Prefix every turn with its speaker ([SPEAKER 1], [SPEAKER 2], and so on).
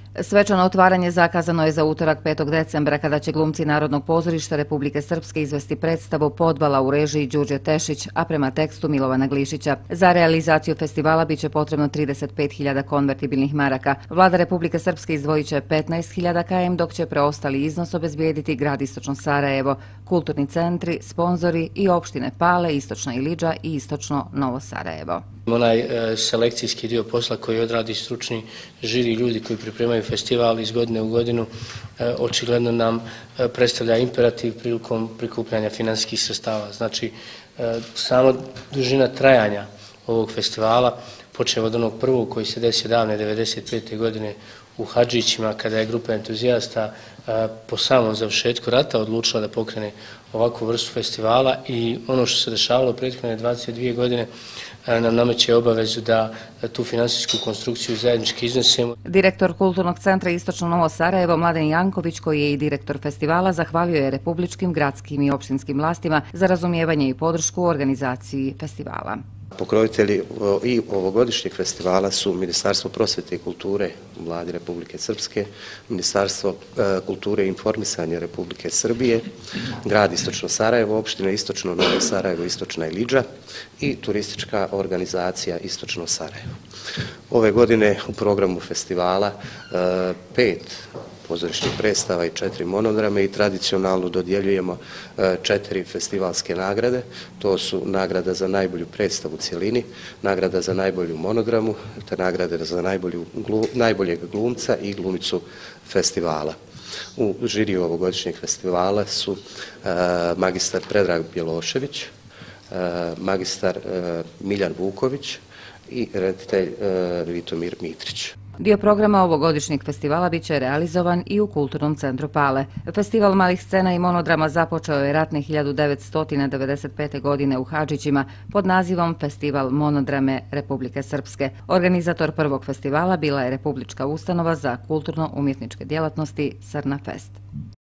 [SPEAKER 1] Svečano otvaranje zakazano je za utorak 5. decembra kada će glumci Narodnog pozorišta Republike Srpske izvesti predstavu Podvala u režiji Đurđe Tešić, a prema tekstu Milovana Glišića. Za realizaciju festivala biće potrebno 35.000 konvertibilnih maraka. Vlada Republike Srpske izdvojit će 15.000 km, dok će preostali iznos obezbijediti grad Istočno Sarajevo, kulturni centri, sponzori i opštine Pale, Istočna Iliđa i Istočno Novo Sarajevo.
[SPEAKER 2] Onaj selekcijski dio posla koji odradi stručni žiri, ljudi koji pripremaju festival iz godine u godinu, očigledno nam predstavlja imperativ prilikom prikupljanja finansijskih sredstava. Znači, samo dužina trajanja ovog festivala, počeo od onog prvog koji se desio davne 1995. godine u Hadžićima, kada je grupa entuzijasta po samom završetku rata odlučila da pokrene ovakvu vrstu festivala, i ono što se dešavalo prethodne 22 godine nam nameće obavezu da tu finansijsku konstrukciju zajednički iznesemo.
[SPEAKER 1] Direktor Kulturnog centra Istočno Novo Sarajevo Mladen Janković, koji je i direktor festivala, zahvalio je republičkim, gradskim i opštinskim vlastima za razumijevanje i podršku u organizaciji festivala.
[SPEAKER 3] Pokrovitelji i ovogodišnjeg festivala su Ministarstvo prosvjete i kulture Vlade Republike Srpske, Ministarstvo kulture i informisanja Republike Srbije, grad Istočno Sarajevo, opština Istočno Novo Sarajevo, Istočna Iliđa i turistička organizacija Istočno Sarajevo. Ove godine u programu festivala 5 pozorišnih predstava i 4 monodrame i tradicionalno dodjeljujemo 4 festivalske nagrade. To su nagrada za najbolju predstavu u cjelini, nagrada za najbolju monodramu, te nagrade za najboljeg glumca i glumicu festivala. U žiriju ovogodišnjeg festivala su magistar Predrag Bjelošević, magistar Miljan Vuković i reditelj Vitomir Mitrić.
[SPEAKER 1] Dio programa ovogodišnjeg festivala biće realizovan i u Kulturnom centru Pale. Festival malih scena i monodrama započeo je ratne 1995. godine u Hadžićima pod nazivom Festival monodrame Republike Srpske. Organizator prvog festivala bila je Republička ustanova za kulturno-umjetničke djelatnosti Srna Fest.